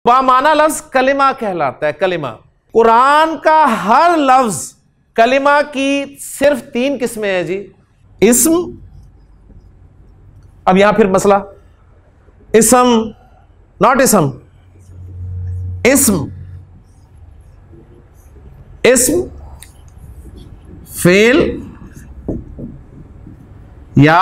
बामाना लफ्ज कलिमा कहलाता है। कलिमा, कुरान का हर लफ्ज कलिमा की सिर्फ 3 किस्में हैं जी। इस्म, अब यहां फिर मसला, इस्म नॉट इस्म, इस्म, इस्म फेल या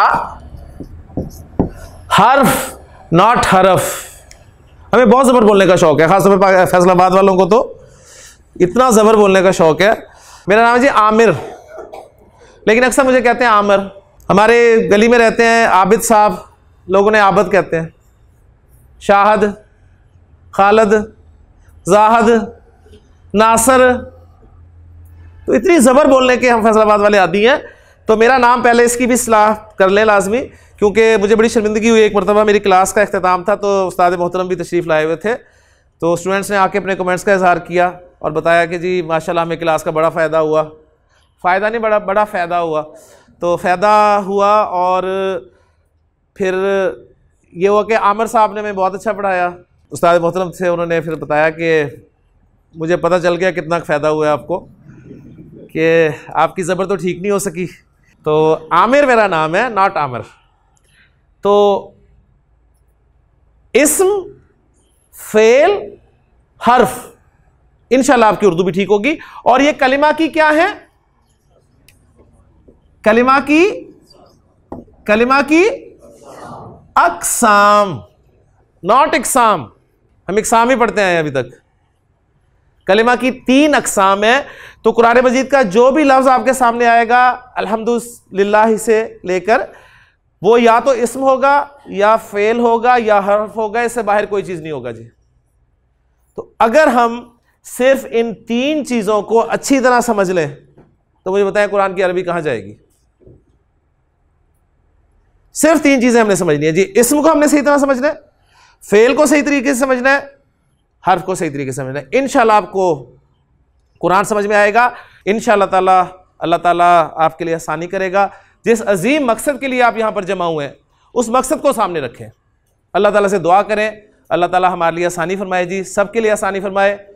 हर्फ नॉट हरफ। हमें बहुत जबर बोलने का शौक है, खासतौर पर फैसलाबाद वालों को तो इतना जबर बोलने का शौक है। मेरा नाम है जी आमिर, लेकिन अक्सर मुझे कहते हैं आमिर। हमारे गली में रहते हैं आबिद साहब, लोगों ने आबद कहते हैं। शाहद, खालिद, जाहद, नासर, तो इतनी ज़बर बोलने के हम फैसलाबाद वाले आदि हैं। तो मेरा नाम पहले इसकी भी सलाह कर लें लाजमी, क्योंकि मुझे बड़ी शर्मिंदगी हुई। एक मरतबा मेरी क्लास का इख्तिताम था, तो उस्ताद मोहतरम भी तशरीफ़ लाए हुए थे, तो स्टूडेंट्स ने आके अपने कमेंट्स का इजहार किया और बताया कि जी माशाल्लाह हमें क्लास का बड़ा फ़ायदा हुआ। फ़ायदा नहीं, बड़ा फ़ायदा हुआ। तो फ़ायदा हुआ और फिर ये हुआ कि आमिर साहब ने हमें बहुत अच्छा पढ़ाया। उस्ताद मोहतरम से उन्होंने फिर बताया कि मुझे पता चल गया कितना फ़ायदा हुआ है आपको, कि आपकी ज़बर तो ठीक नहीं हो सकी। तो आमिर मेरा नाम है, नॉट आमिर। तो इस्म फेल हर्फ, इंशाल्लाह आपकी उर्दू भी ठीक होगी। और ये कलिमा की क्या है? कलिमा की अक़साम, नॉट इक़साम। हम इक़साम ही पढ़ते हैं अभी तक। कलिमा की 3 अक़साम है। तो कुरान मजीद का जो भी लफ्ज़ आपके सामने आएगा अल्हम्दुलिल्लाह से लेकर, वो या तो इस्म होगा या फेल होगा या हर्फ होगा, इससे बाहर कोई चीज़ नहीं होगा जी। तो अगर हम सिर्फ इन 3 चीज़ों को अच्छी तरह समझ लें तो मुझे बताएं कुरान की अरबी कहाँ जाएगी। सिर्फ 3 चीज़ें हमने समझनी है जी। इस्म को हमने सही तरह समझना है, फेल को सही तरीके से समझना है, हर्फ को सही तरीके से समझना है। इंशाल्लाह आपको कुरान समझ में आएगा। इंशाल्लाह ताला अल्लाह ताला आपके लिए आसानी करेगा। जिस अजीम मकसद के लिए आप यहाँ पर जमा हुए हैं, उस मकसद को सामने रखें। अल्लाह ताला से दुआ करें, अल्लाह ताला हमारे लिए आसानी फरमाए जी, सबके लिए आसानी फरमाए।